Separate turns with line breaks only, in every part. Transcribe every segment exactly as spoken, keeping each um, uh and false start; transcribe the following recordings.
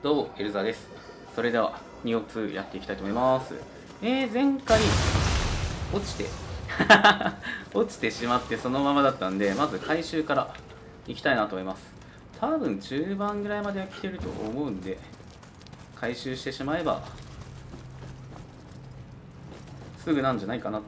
どうもエルザです。それでは ツーオーツー やっていきたいと思います。えー、前回落ちて落ちてしまってそのままだったんで、まず回収からいきたいなと思います。多分中盤ぐらいまでは来てると思うんで、回収してしまえばすぐなんじゃないかなと。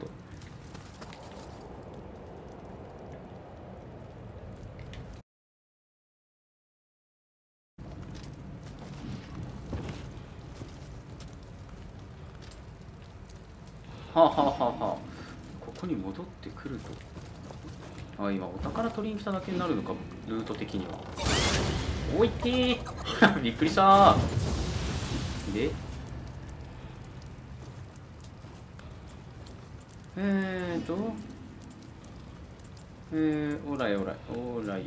はあはあはあはあ、ここに戻ってくると。あ、今お宝取りに来ただけになるのか、ルート的には。おいってーびっくりしたー。でえーとえー、オーライオーライオーライ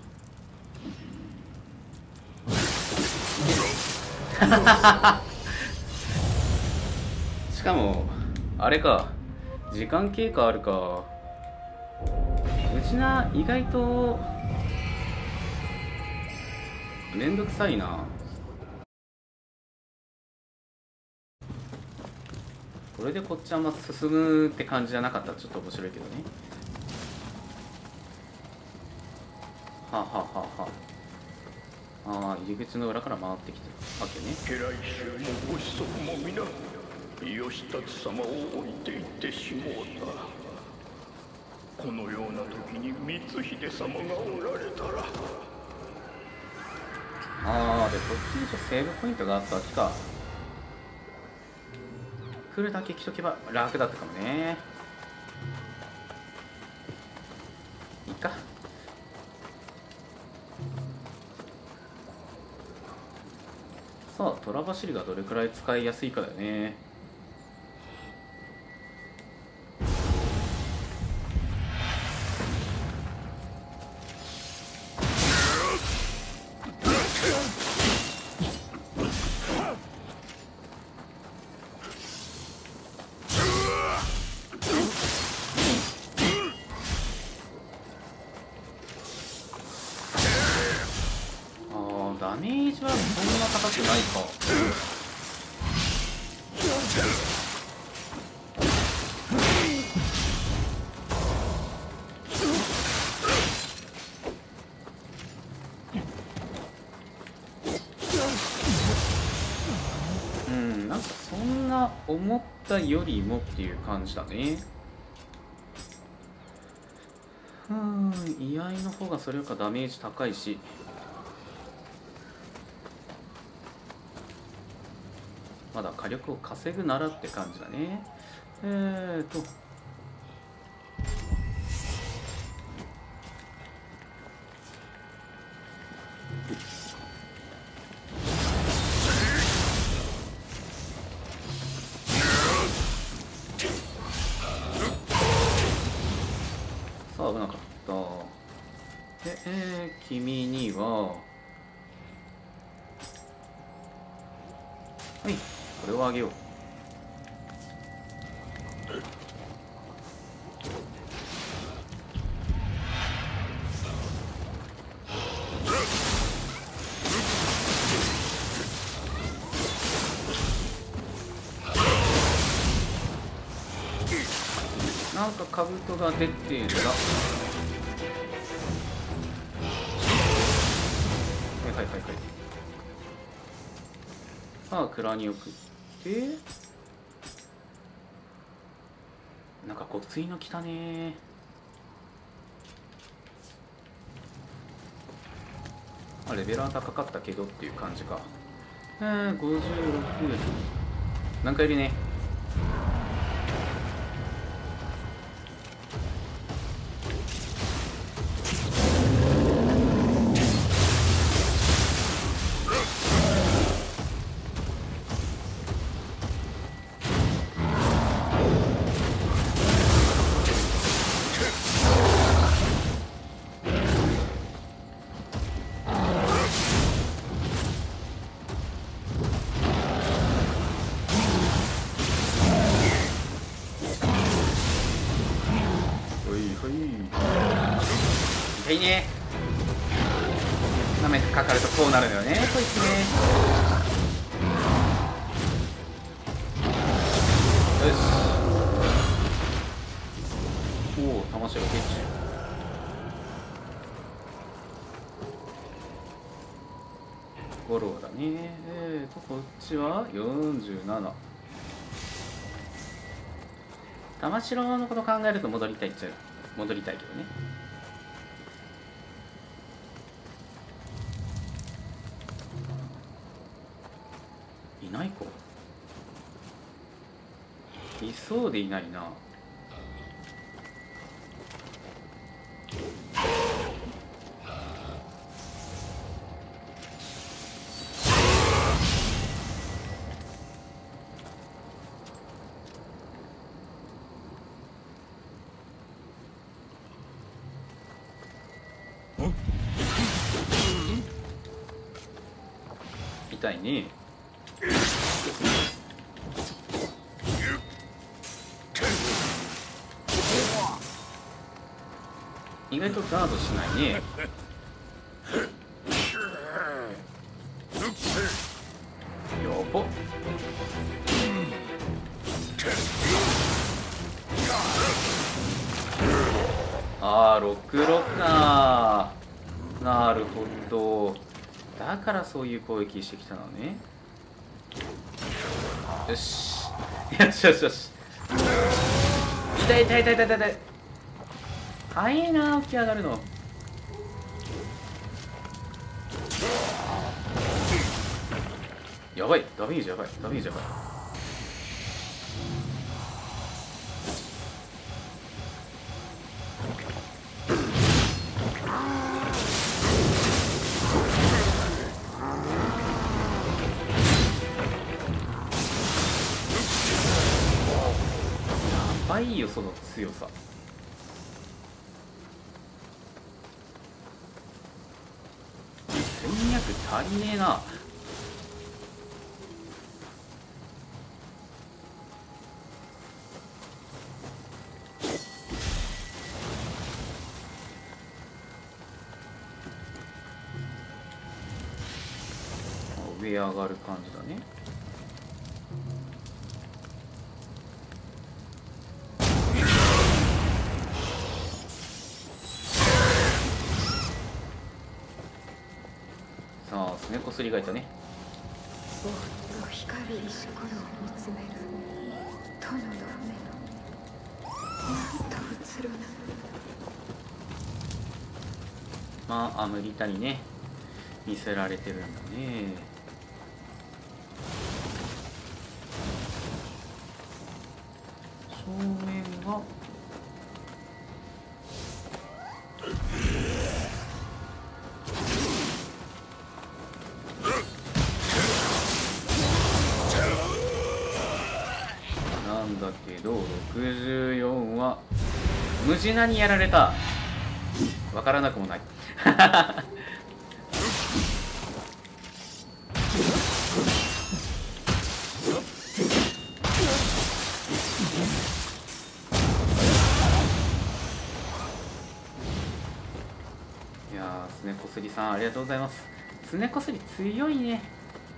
はしかもあれか、時間経過あるか。うちな意外とめんどくさいな。これでこっちあんま進むって感じじゃなかったらちょっと面白いけどね。はあ、はあはあはあ、ああ、入り口の裏から回ってきてるわけね。
家来衆もご子息も皆義達様を置いていってしもうた。このような時に光秀様がおられたら。
ああ、でこっちにセーブポイントがあったわけか。来るだけ来とけば楽だったかもね。いいか。さあ、虎走りがどれくらい使いやすいかだよね。ダメージはそんな高くないか。うん、なんかそんな思ったよりもっていう感じだね。うん、居合の方がそれよりかダメージ高いし、まだ火力を稼ぐならって感じだね。えーとさあ、危なかった。で、えー、君にははい、これをあげよう。なんか兜が出てるが、はいはいはいはい。さあ、蔵に送って、なんかごついの来たね。まあレベルは高かったけどっていう感じか。えー、ごじゅうろく、なんかいるね。痛いね。なめてかかるとこうなるのよね、こいつね。 ちがケチ五郎だね。えーとこっちはよんじゅうなな。玉城のこと考えると戻りたいっちゃ戻りたいけどね。いない子いそうでいないな。痛いね。意外とガードしないね。やばっ。ああろくろくか。なるほど、だからそういう攻撃してきたのね。よしよしよしよし。痛い痛い痛い痛い痛い。早いな起き上がるの。やばい、ダメージやばい、ダメージやばい。やばいよその強さ。戦略足りねえな。上上がる感じだね。さあすねこすりがいたね。
ぼーっと光る石ころを見つめる殿の目のなんとうつろな。
まあアムリタにね見せられてるんだね。正面がなんだけどろくじゅうよんはムジナにやられた。わからなくもないいやーすねこすりさんありがとうございます。すねこすり強いね。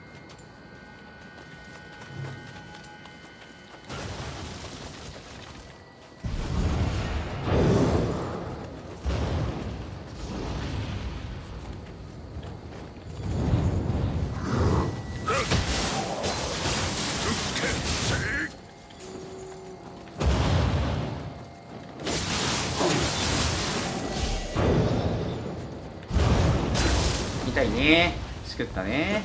痛いね。しくったね。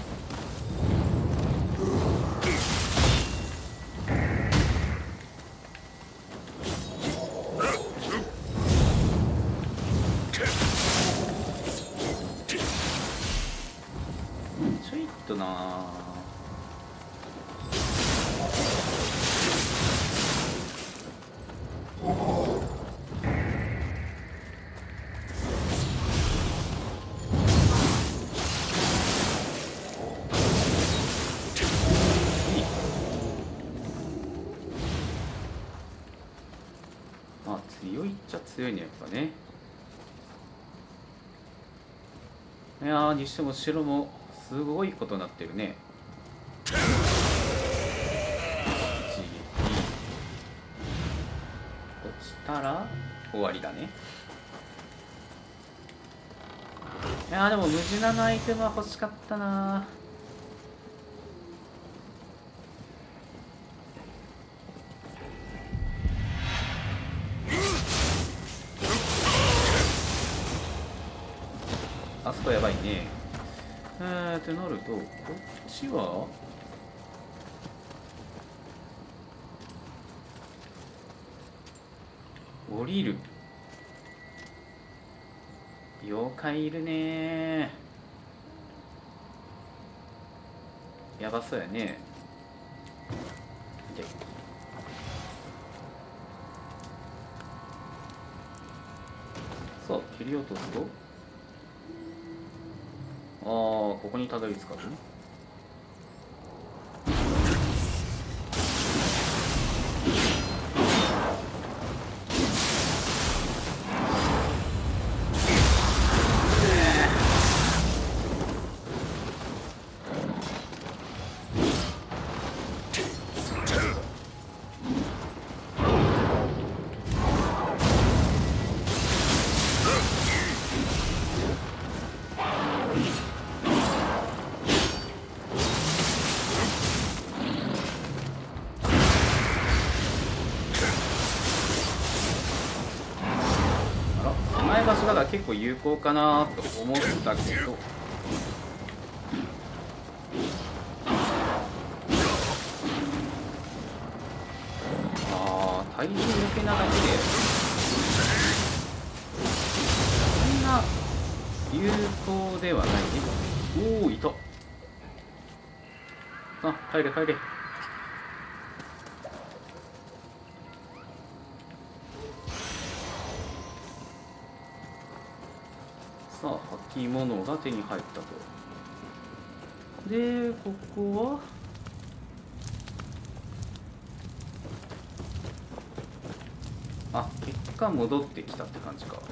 ちょいっとなー。まあ強いっちゃ強いねやっぱね。いやーにしても白もすごいことになってるね。一撃落ちたら終わりだね。いやーでもムジナのアイテムは欲しかったな。あそこやばいね。えーってなるとこっちは降りる。妖怪いるねー。やばそうやね。でさあ切り落とすと、ああここにたどり着かずね。場所だから結構有効かなと思ったけど、ああ体重抜けなだけでそんな有効ではないね。おおいた。あ帰れ帰れ。さあ履物が手に入ったと。でここはあ結果戻ってきたって感じか。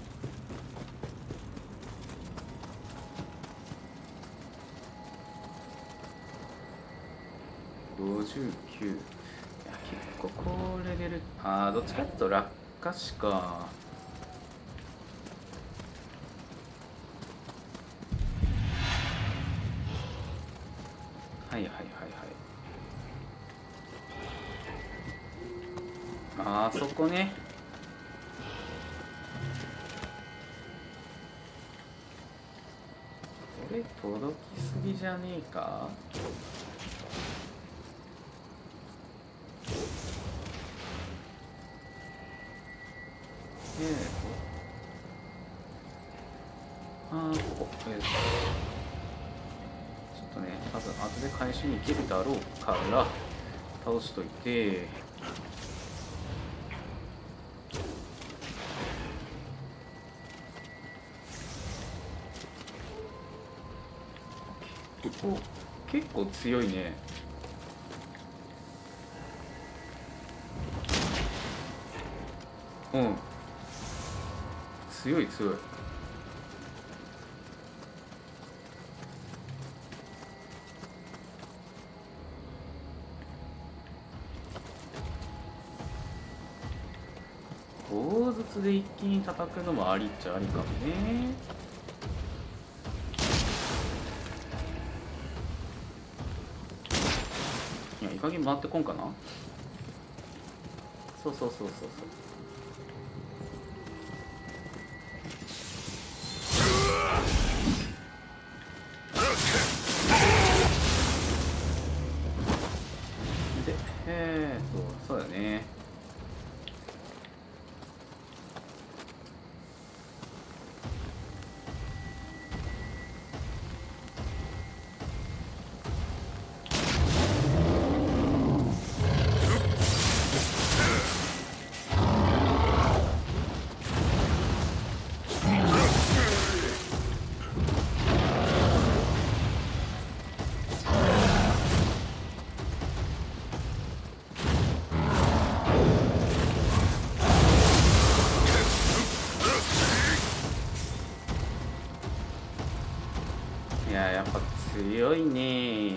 ごじゅうきゅう。いや結構高レベル。ああどっちかっていうと落下しか。はいはいはいはい。あーそこね。これ届きすぎじゃねえか。えーとあーここえーとちょっとね多分後で回収に行けるだろうから倒しといて、お結構強いね。うん強い強い。砲筒で一気に叩くのもありっちゃありかもね。いやいい加減回ってこんかな。そうそうそうそうそう。でえーっとそうだね。いややっぱ強いね。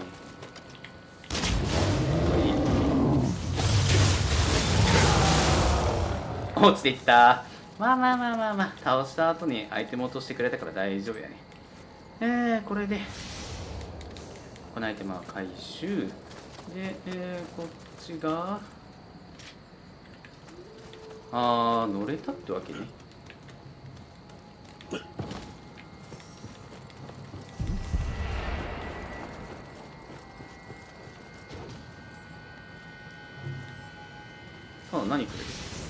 落ちてきた。 まあまあまあまあまあ、倒した後にアイテム落としてくれたから大丈夫やね。えー、これでこのアイテムは回収で、えー、こっちがあー乗れたってわけね。さあ何くれる。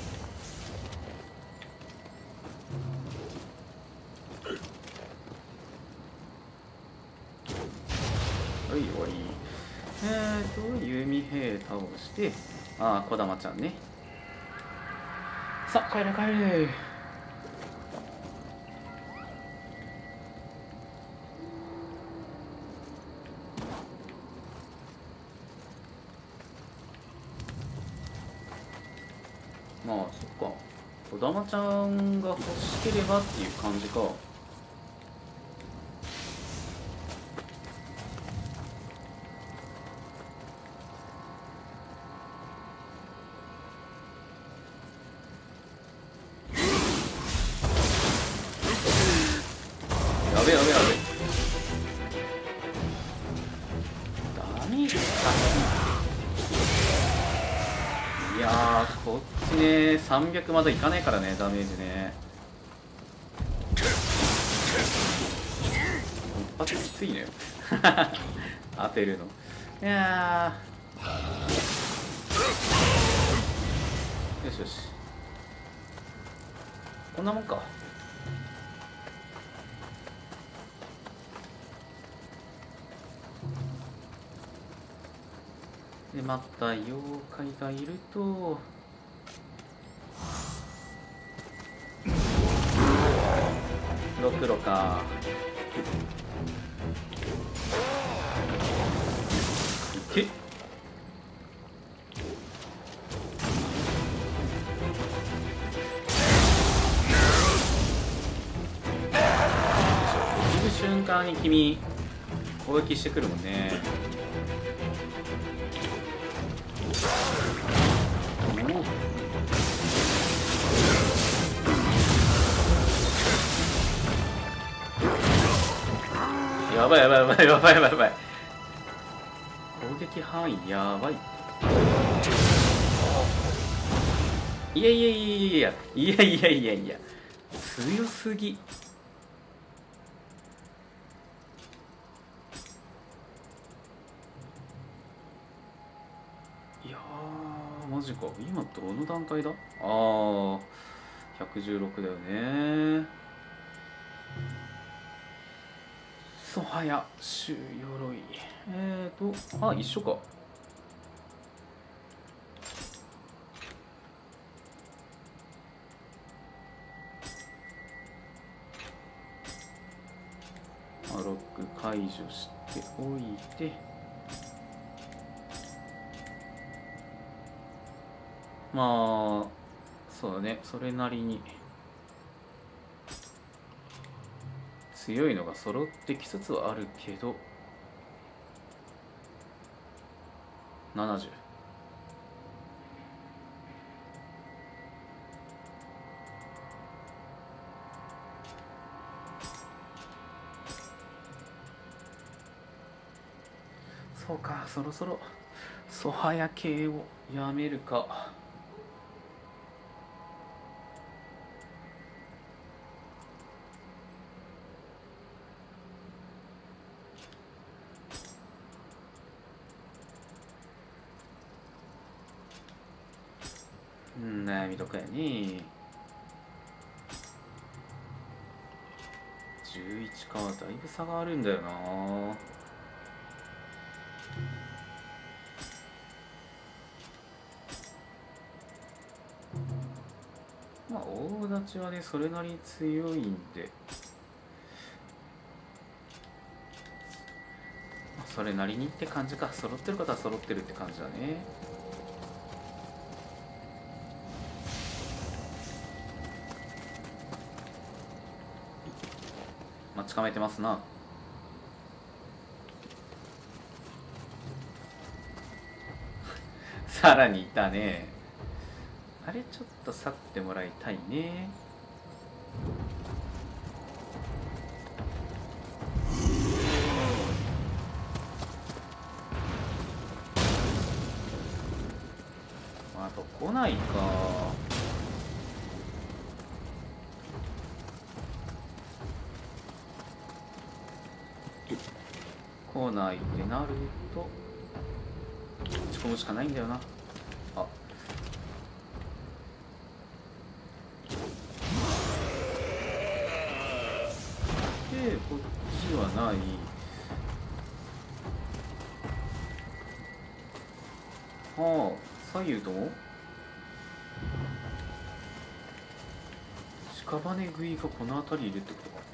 はい終わり。えーと弓兵倒して、ああ児玉ちゃんね。さあ帰れ帰れ。まあそっか、児玉ちゃんが欲しければっていう感じか。やべやべやべ。ダメージ高い。いやーこっちねさんびゃくまだいかないからね、ダメージね。一発きついのよ当てるの。いやーよしよし、こんなもんか。でまた妖怪がいるとろくろか。いけ。落ちる瞬間に君攻撃してくるもんね。やばいやばいやばいやばいやばいやばい。攻撃範囲やばい。いやいやいやいやいやいやいやいや強すぎ。いやーマジか。今どの段階だ。ああひゃくじゅうろくだよね。ソハヤ周鎧。えーとあ一緒か。ロック解除しておいて、まあそうだね、それなりに強いのが揃ってきつつはあるけどななじゅう。そうか、そろそろソハヤ系をやめるか。うん悩みとかやね。じゅういちか、だいぶ差があるんだよな。まあ大立ちはねそれなりに強いんで、まあ、それなりにって感じか。揃ってる方は揃ってるって感じだね。待ち構えてますな。さらにいたね。あれちょっと去ってもらいたいね。 と来ないか。来ないってなると打ち込むしかないんだよな。あ、でこっちはない。はあ、左右とも屍食いがこの辺りいるってことか。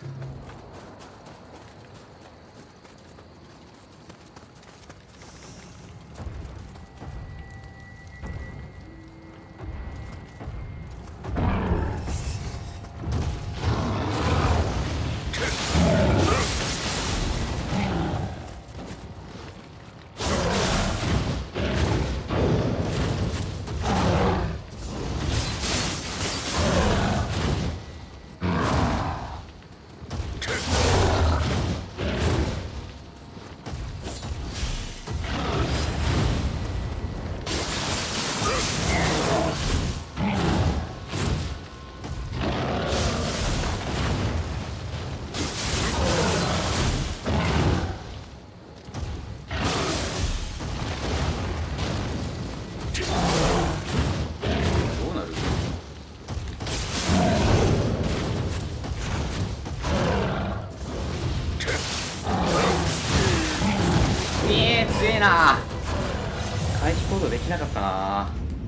な回避行動できなかったな。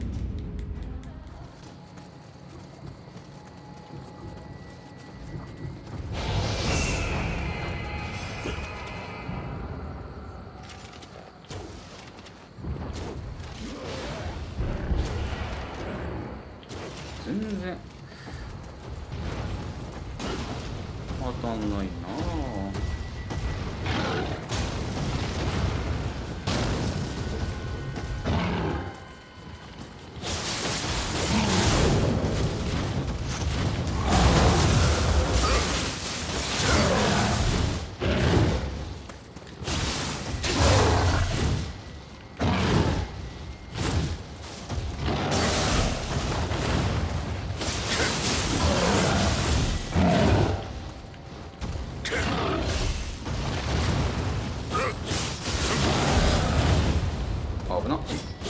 全然当たんないな。危なっ。よ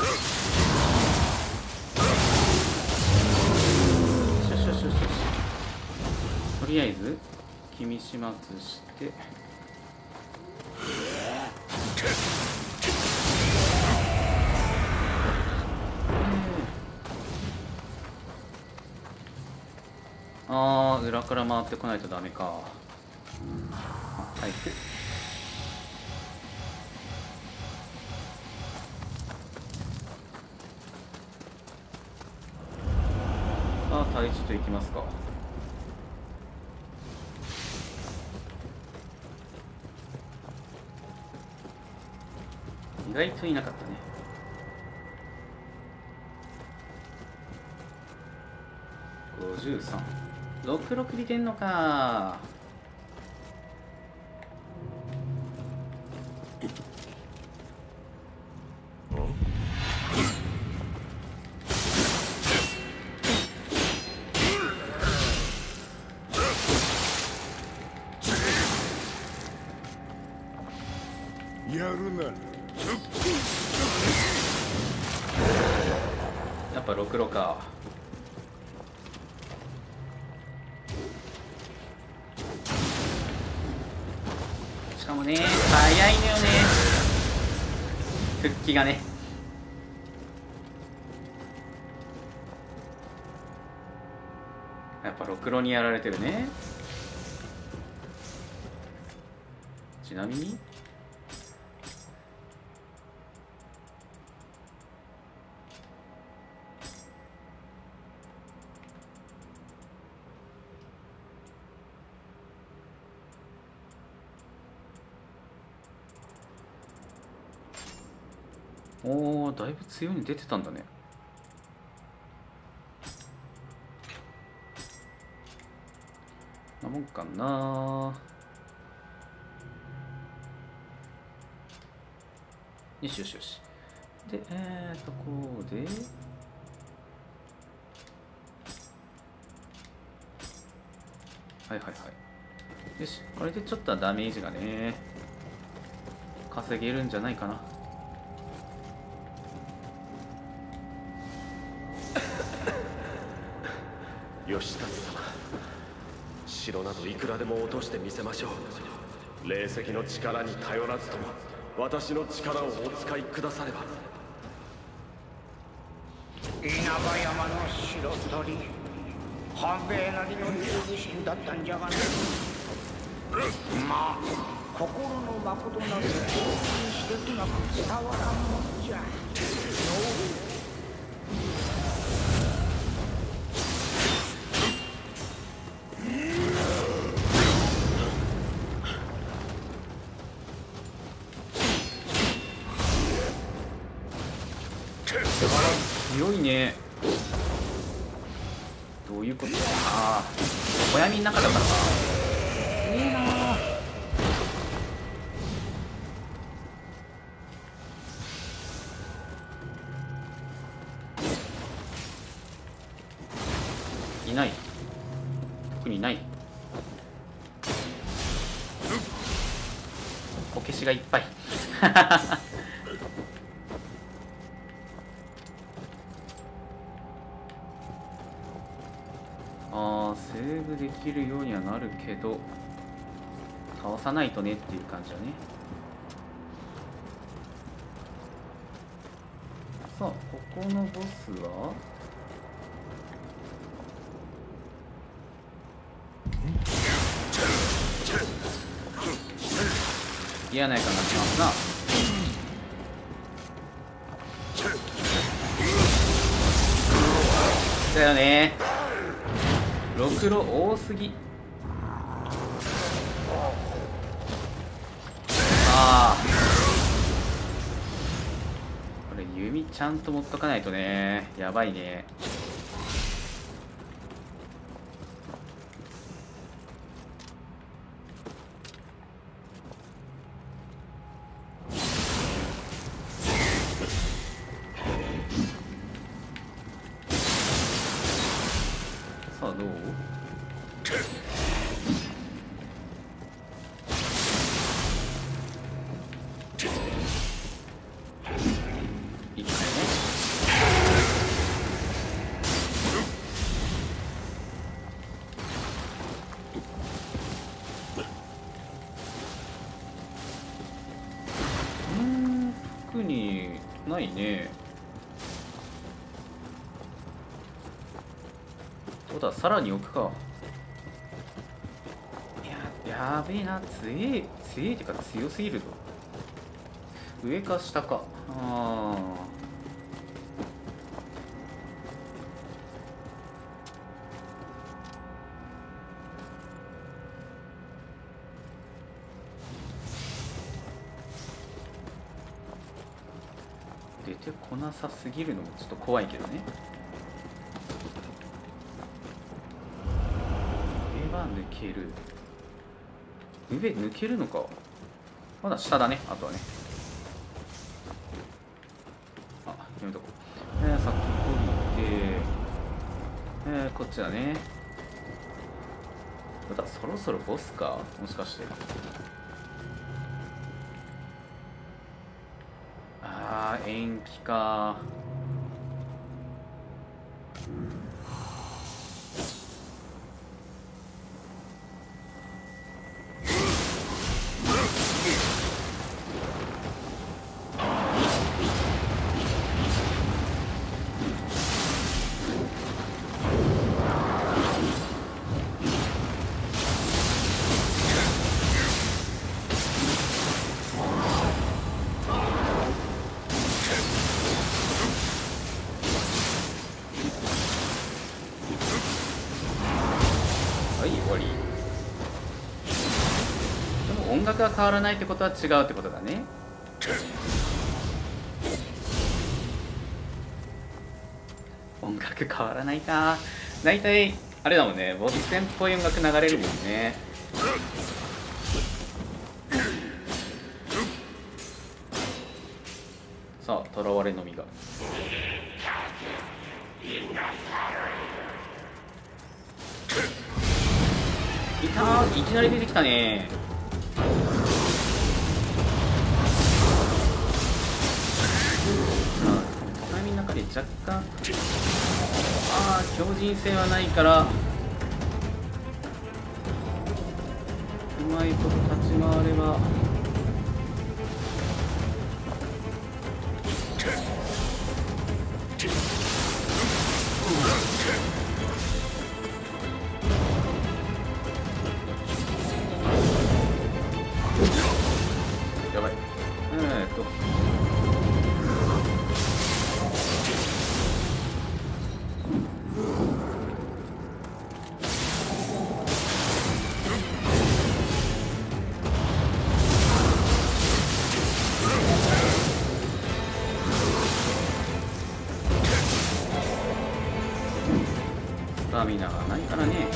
しよしよしよしよし。とりあえず君始末して、あー裏から回ってこないとダメか。はい、さあ対峙といきますか。意外といなかったね。ごじゅうさん、ろくろく出てんのか。
やるな。
やっぱろくろか。しかもね早いのよね、復帰がね。やっぱろくろにやられてるね。ちなみにおー、だいぶ強いに出てたんだね。なもんかな。よしよしよし。で、えーと、こうで。 はいはいはい。よし、これでちょっとはダメージがね稼げるんじゃないかな。
義達様、城などいくらでも落としてみせましょう。霊石の力に頼らずとも私の力をお使いくだされば。
稲葉山の城取り、半兵衛なりの忠義心だったんじゃがね。まあ心のまことなどにしてうまく伝わらんもんじゃ。
強いね。どういうこと？ああ、小闇の中だからか。強えなー。いない。特にいない。こけしがいっぱい。ああ、セーブできるようにはなるけど倒さないとねっていう感じだね。さあ、ここのボスは嫌な予感がしますな。だよね、ろくろ多すぎ。ああ、これ弓ちゃんと持っとかないとね、やばいね。さあ、どう？いいですね。うーん、特にないね。そうだ、さらに置くか。いや、やべえな、強え、強えってか強すぎるぞ。上か下か。ああ。出てこなさすぎるのもちょっと怖いけどね。上は抜ける。上抜けるのか。まだ下だね、あとはね。あ、やめとこう。えー、さっき降りて、えー、こっちだね。ただそろそろボスか、もしかして。あー、延期か。はい、終わり。でも音楽が変わらないってことは違うってことだね。音楽変わらないか。だいたいあれだもんね、ボス戦っぽい音楽流れるもんね。さあ、囚われの実が。 いたー、いきなり出てきたね。タイミングの中で若干、ああ強靭性はないから、うまいこと立ち回れば。やばい。えーっとスタミナがないからね。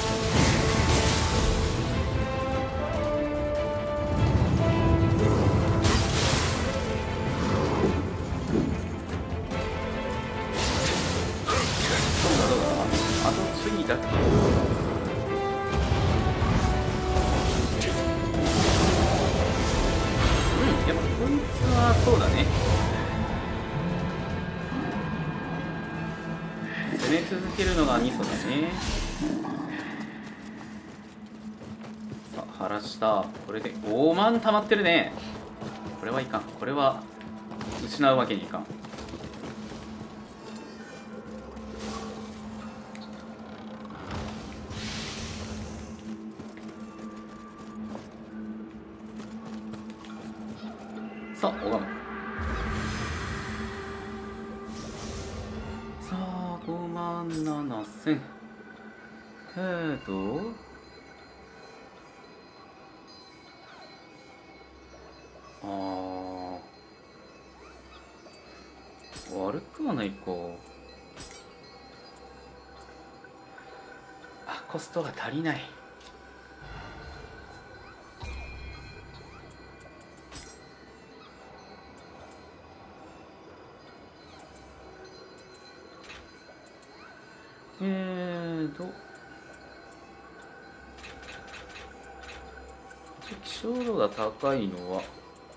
だってうん、やっぱこいつはそうだね。攻め続けるのがミソだね。さあ晴らした。これでごまん溜まってるね。これはいかん。これは失うわけにいかん。さあ、拝む。さあ、ごまんななせん。えーと、あー、悪くはないか。あ、コストが足りない。えーと希少度が高いのは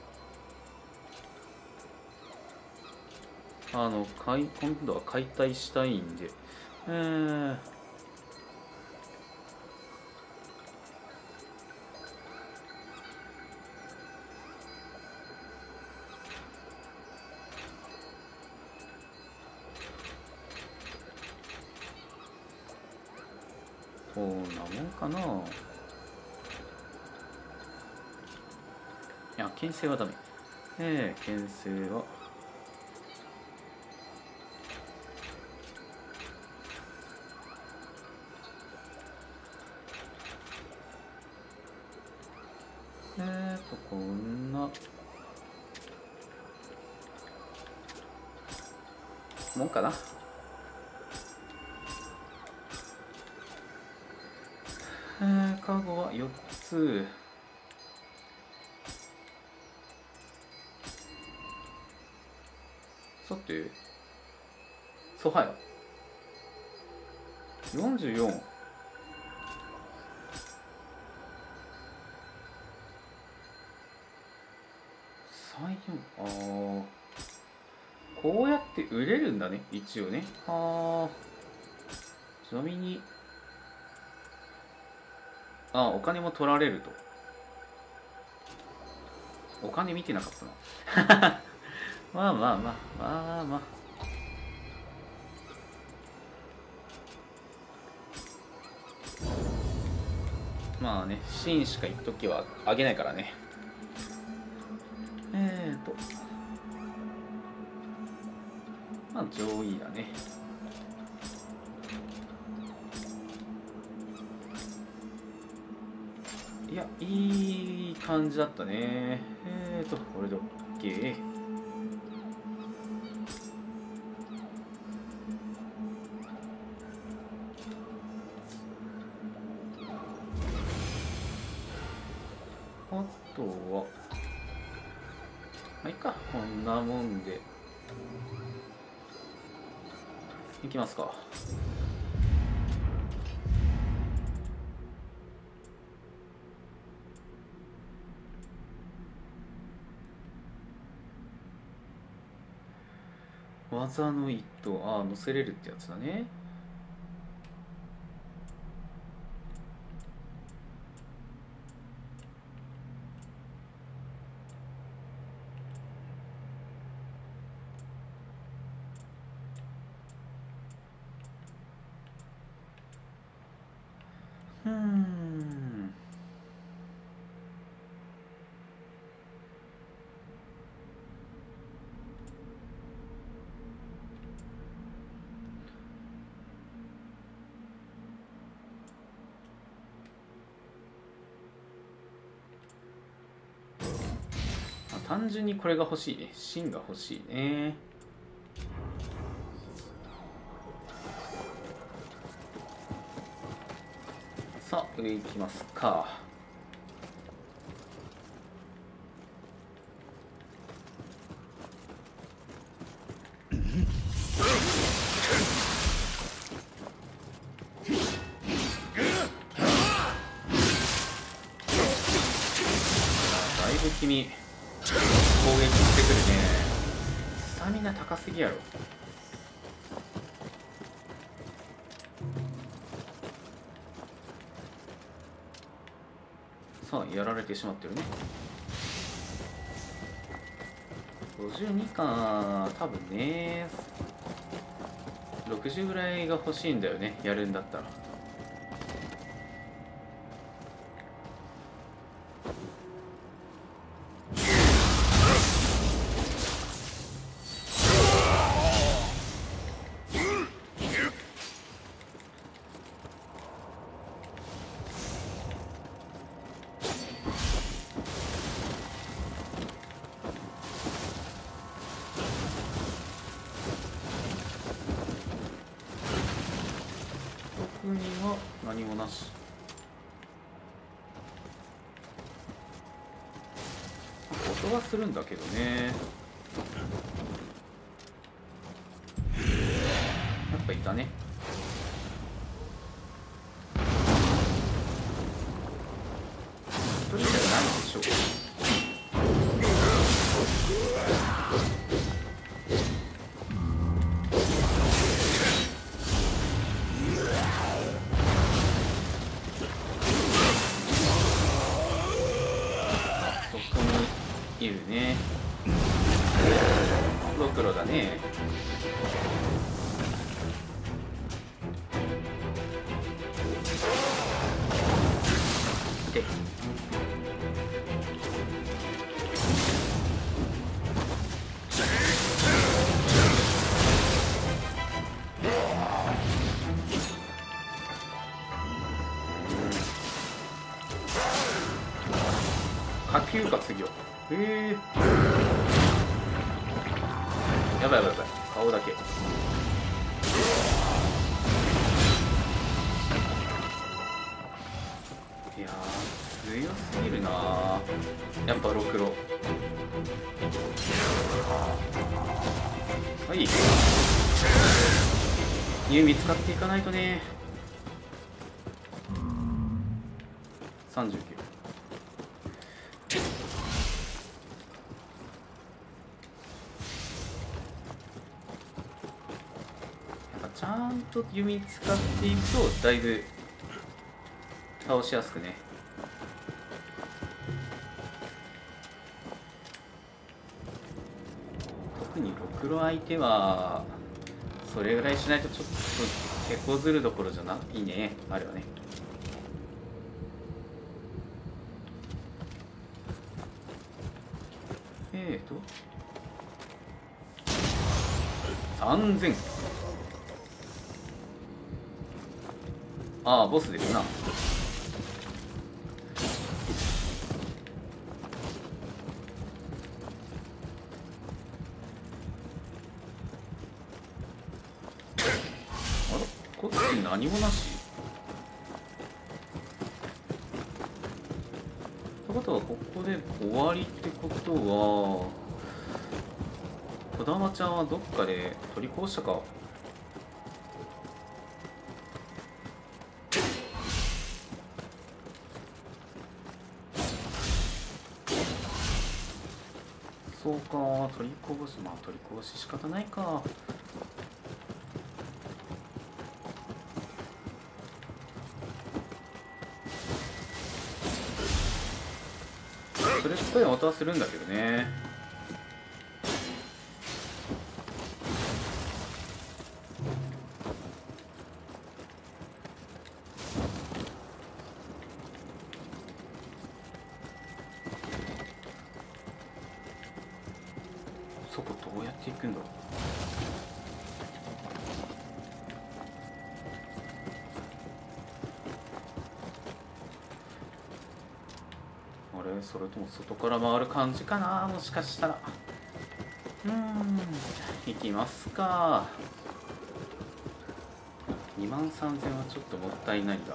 あの解今度は解体したいんで、えー、こんなもんかな。いや、牽制はダメ。ええー、牽制はえーとこんなもんかな。えー、カゴはよっつ。さてソハヤよんじゅうよん。さんじゅうよん。あー、こうやって売れるんだね、一応ね。あー、ちなみにあ、お金も取られると。お金見てなかったな。まあまあまあまあまあ。まあね、シーンしか一時はあげないからね。えーとまあ上位だね。いや、いい感じだったね。えーと、これで OK。あとは、まあ、いいか。こんなもんで。いきますか。 技の一投、ああ乗せれるってやつだね。うーん。あ、単純にこれが欲しいね。芯が欲しいね。さあ上行きますか。だいぶ君攻撃してくるね。スタミナ高すぎやろ。さあやられてしまってるね。ごじゅうにか多分ね。ろくじゅうぐらいが欲しいんだよね、やるんだったら。特には何もなし。音はするんだけどね。やっぱいたね。一人じゃないでしょう。いるね。ドクロだね。で火球活魚。へえ。やばいやばいやばい。顔だけ。いやー強すぎるなー。やっぱロクロ。はい。弓使っていかないとね。さんじゅうきゅう。ちゃんと弓使っていくとだいぶ倒しやすくね。特にろくろ相手はそれぐらいしないとちょっと手こずるどころじゃないね、あれはね。えーとさんぜん。ああボスですな。あらこっち何もなし。ってことはここで終わりってことは児玉ちゃんはどっかで取り壊したか。そこうか。取りこぼし、まあ取りこぼし仕方ないか。それっぽい音はするんだけどね。そこどうやって行くんだろう。あれ、それとも外から回る感じかな、もしかしたら。うーん、行きますか。にまんさんぜんはちょっともったいないが。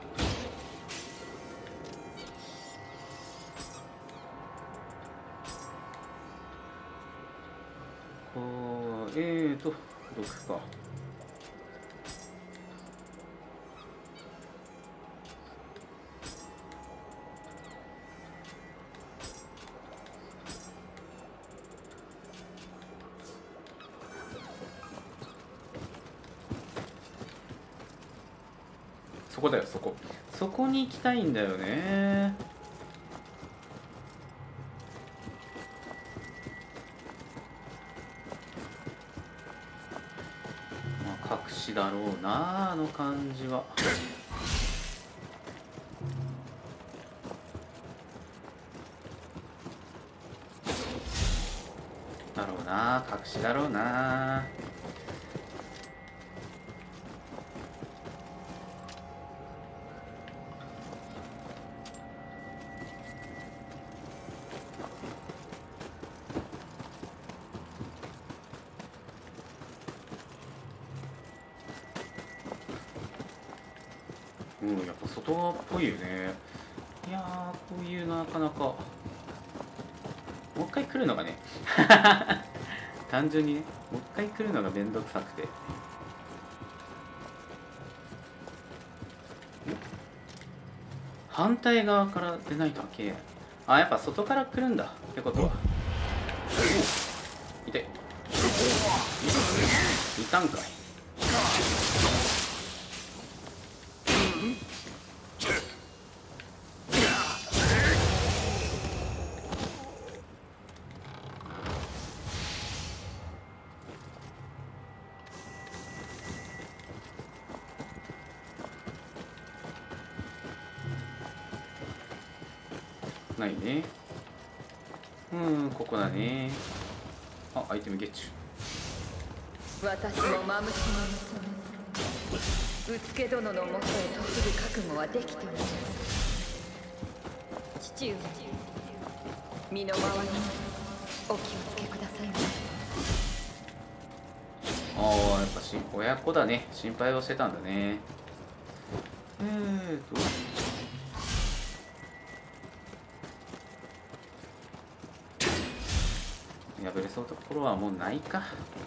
こうえーと毒か。そこだよ、そこ。そこに行きたいんだよね。まあ隠しだろうな、あの感じは。だろうな、隠しだろうな。うん、やっぱ外側っぽいよね。いやー、こういうなかなかもう一回来るのがね単純にね、もう一回来るのがめんどくさくて。反対側から出ないと開け。あ、やっぱ外から来るんだってことは。痛い。いたんかい。ないね。うん、ここだね。あ、アイテムゲッチュ。
私もマムシの娘、うつけ殿のもとへ嫁ぐ覚悟はできております。父上、身の回りにお気をつけくださいませ。
ああ、やっぱし親子だね。心配をしてたんだね。えーと破れそうなところはもうないか。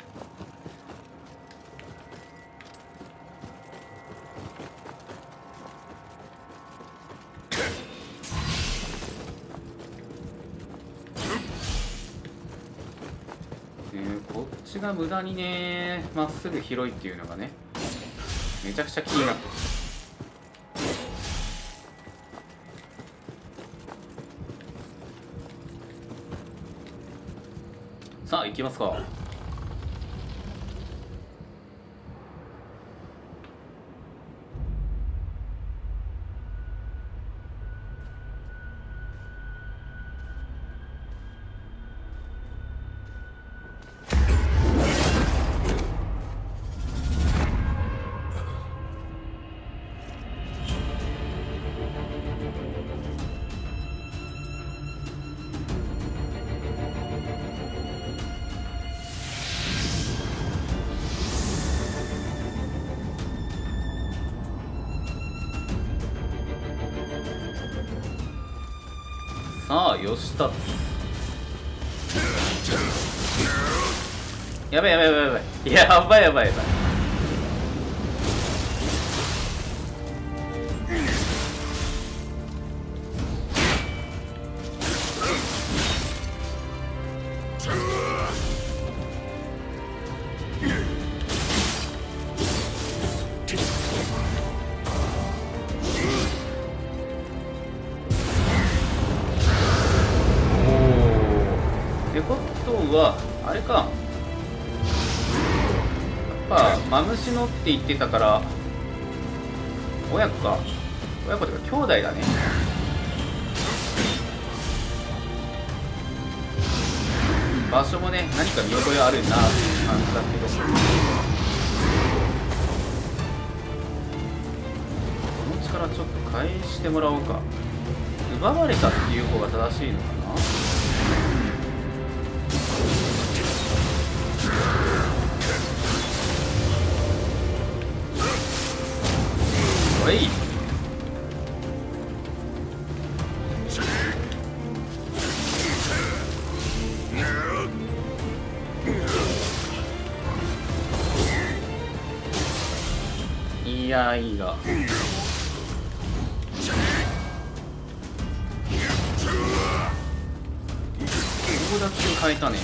えー、こっちが無駄にねまっすぐ広いっていうのがねめちゃくちゃ気になってる。さあ行きますか。さあ吉田、やばいやばいやばいやばいやばいやばいやばい。 マムシのって言ってたから親子か、親子というか兄弟だね。場所もね何か見覚えあるなっていう感じだけど、この力ちょっと返してもらおうか。奪われたっていう方が正しいのかな。おい、いやいいが強奪を変えたね。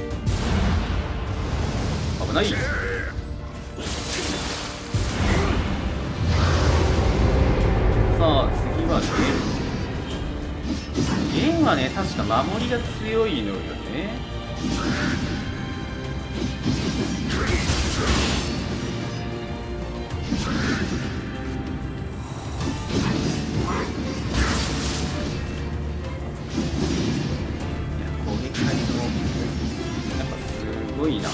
危ない。さあ次はゲン。ゲンはね確か守りが強いのよね。攻撃回数もやっぱすごいな。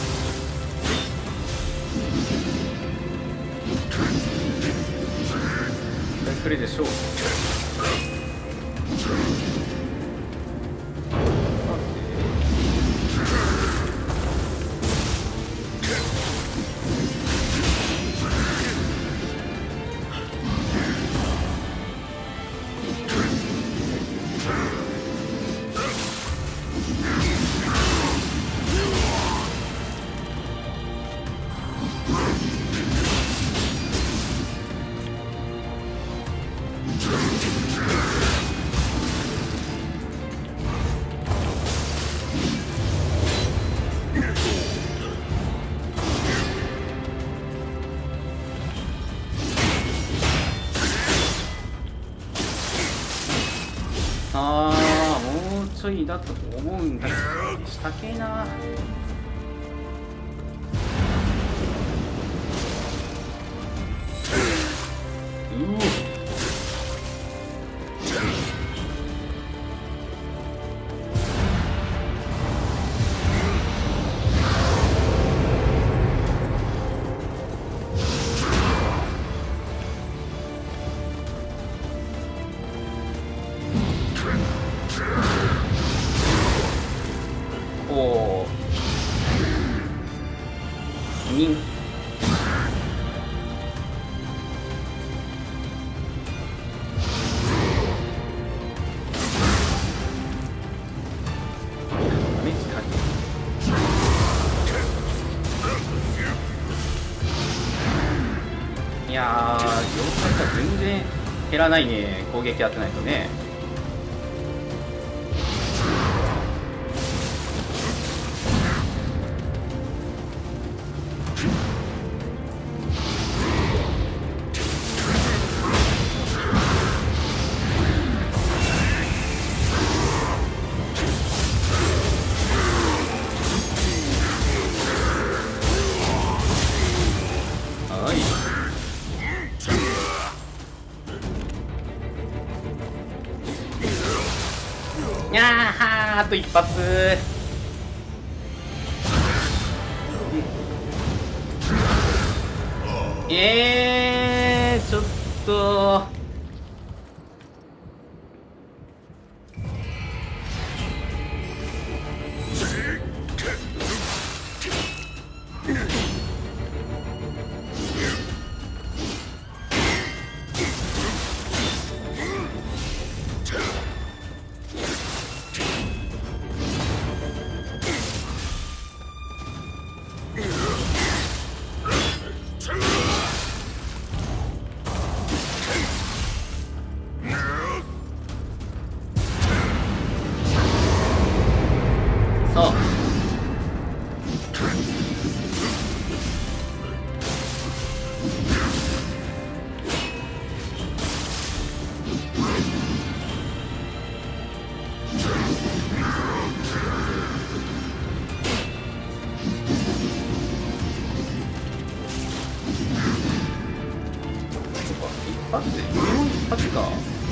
これでしょう。あー、もうちょいだと思うんだけどしたけな。うお、おー、にいやー、状態が全然減らないね。攻撃当てないとね。いやーはー、あと一発。えー、ちょっと発夢の一発か。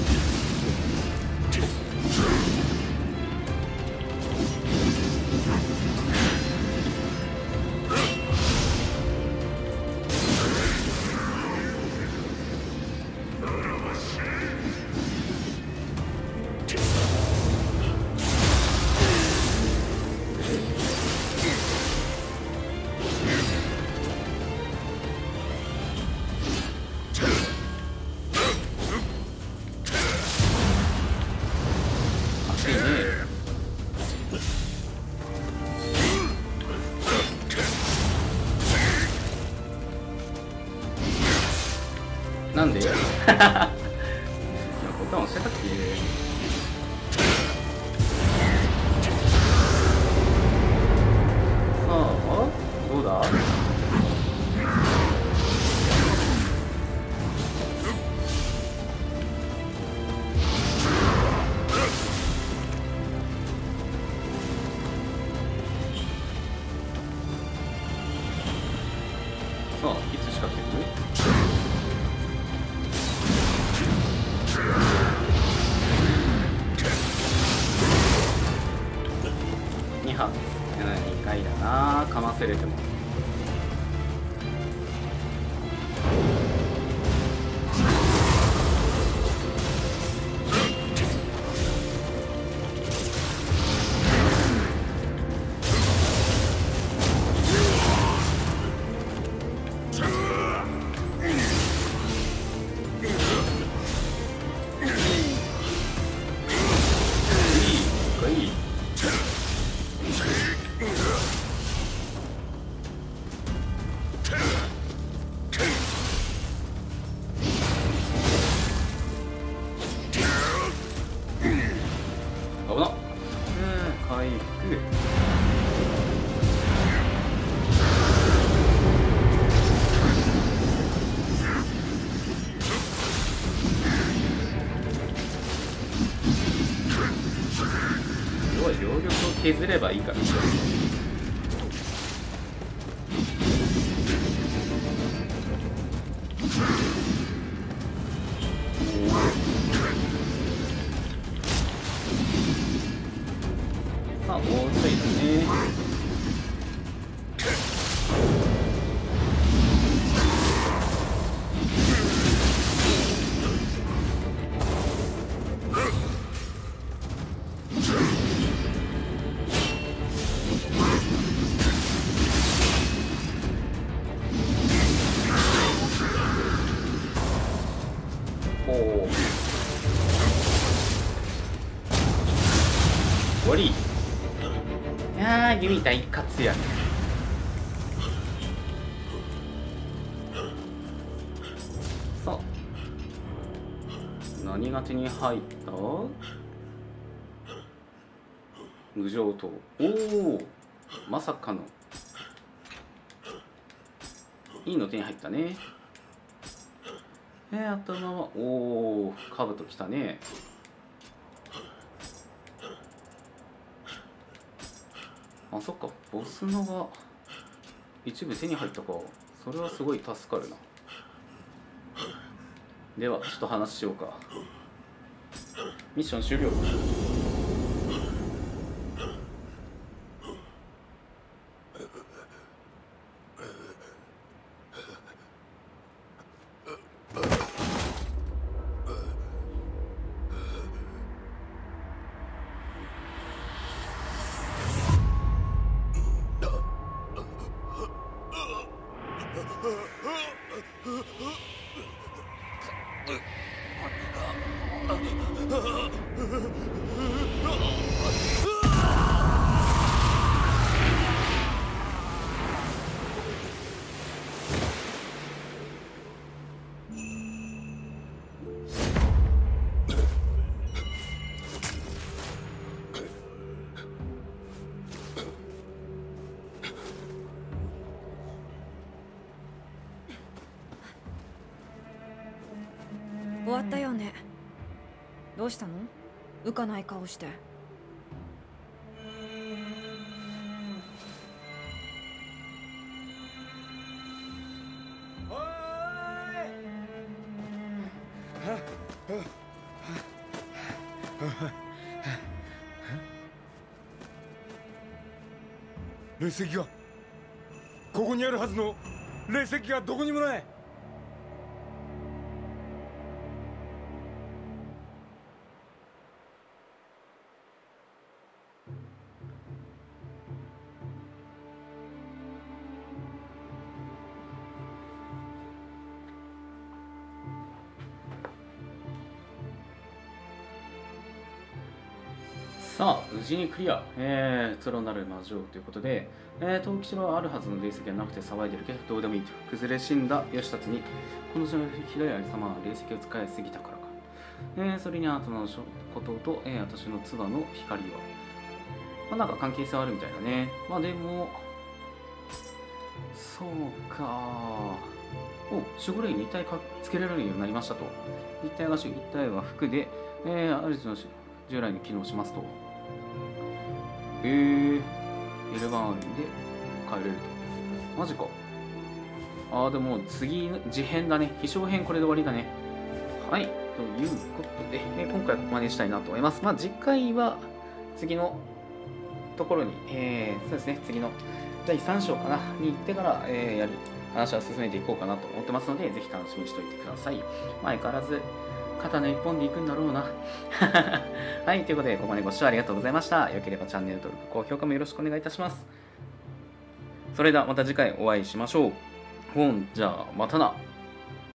なんでいやボタン押してたっけ。さあどうだ。さあいつ仕掛けてくる。にはにかいだな、かませれても。危なっ。回復。要は両玉を削ればいいから。さあもうちょいだね。おお終わり。いやー弓大活躍。さあ何が手に入った。無常刀。おおまさかのいいの手に入ったね。えー、頭はおおカブトきたね。あ、そっか、ボスのが一部手に入ったか。それはすごい助かるな。ではちょっと話しようか。ミッション終了。
終わったよね。どうしたの？浮かない顔して。
霊石がここにあるはずの霊石がどこにもない。
さあ、無事にクリア。えー、プロなる魔女ということで、えー、陶器城はあるはずの霊石がなくて騒いでるけど、どうでもいいと。崩れ死んだ義達に、この城のひどいありさまは霊石を使いすぎたからか。えー、それにあなたのことと、えー、私の唾の光は。まあ、なんか関係性はあるみたいだね。まあでも、そうか。お、守護霊に一体かつけられるようになりましたと。一体が主、一体は服で、えー、主の従来に機能しますと。えー、エルバーンで変えれると。マジか。あー、でも次の次編だね。飛翔編これで終わりだね。はい。ということで、えー、今回はここまでにしたいなと思います。まあ次回は次のところに、えー、そうですね、次のだいさん章かな、に行ってから、えー、やる話は進めていこうかなと思ってますので、ぜひ楽しみにしておいてください。まあ、相変わらず、刀一本で行くんだろうな。はい、ということで、ここまでご視聴ありがとうございました。よければチャンネル登録、高評価もよろしくお願いいたします。それではまた次回お会いしましょう。ほんじゃあ、またな。